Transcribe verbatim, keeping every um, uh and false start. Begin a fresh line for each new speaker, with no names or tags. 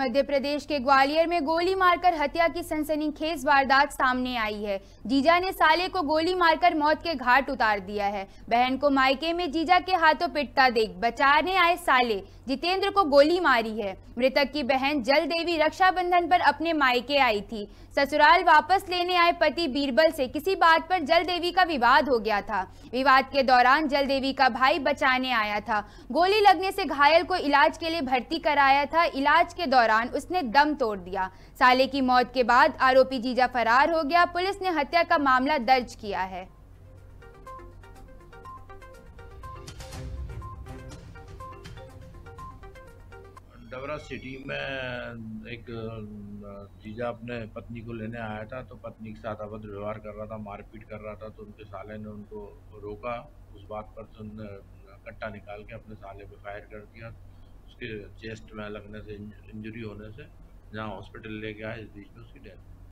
मध्य प्रदेश के ग्वालियर में गोली मारकर हत्या की सनसनीखेज वारदात सामने आई है। जीजा ने साले को गोली मारकर मौत के घाट उतार दिया है। बहन को मायके में जीजा के हाथों पिटता देख बचाने आए साले जितेंद्र को गोली मारी है। मृतक की बहन जल देवी रक्षाबंधन पर अपने मायके आई थी। ससुराल वापस लेने आए पति बीरबल से किसी बात पर जल देवी का विवाद हो गया था। विवाद के दौरान जल देवी का भाई बचाने आया था। गोली लगने से घायल को इलाज के लिए भर्ती कराया था। इलाज के दौरान उसने दम तोड़ दिया। साले की मौत के बाद आरोपी जीजा फरार हो गया। पुलिस ने हत्या का मामला दर्ज किया है।
डबरा सिटी में एक जीजा अपने पत्नी को लेने आया था, तो पत्नी के साथ अभद्र व्यवहार कर रहा था, मारपीट कर रहा था। तो उनके साले ने उनको रोका। उस बात पर तो उन्होंने कट्टा निकाल के अपने साले पे फायर कर दिया। उसके चेस्ट में लगने से, इंजरी होने से जहाँ हॉस्पिटल ले गया, इस बीच में उसकी डेथ।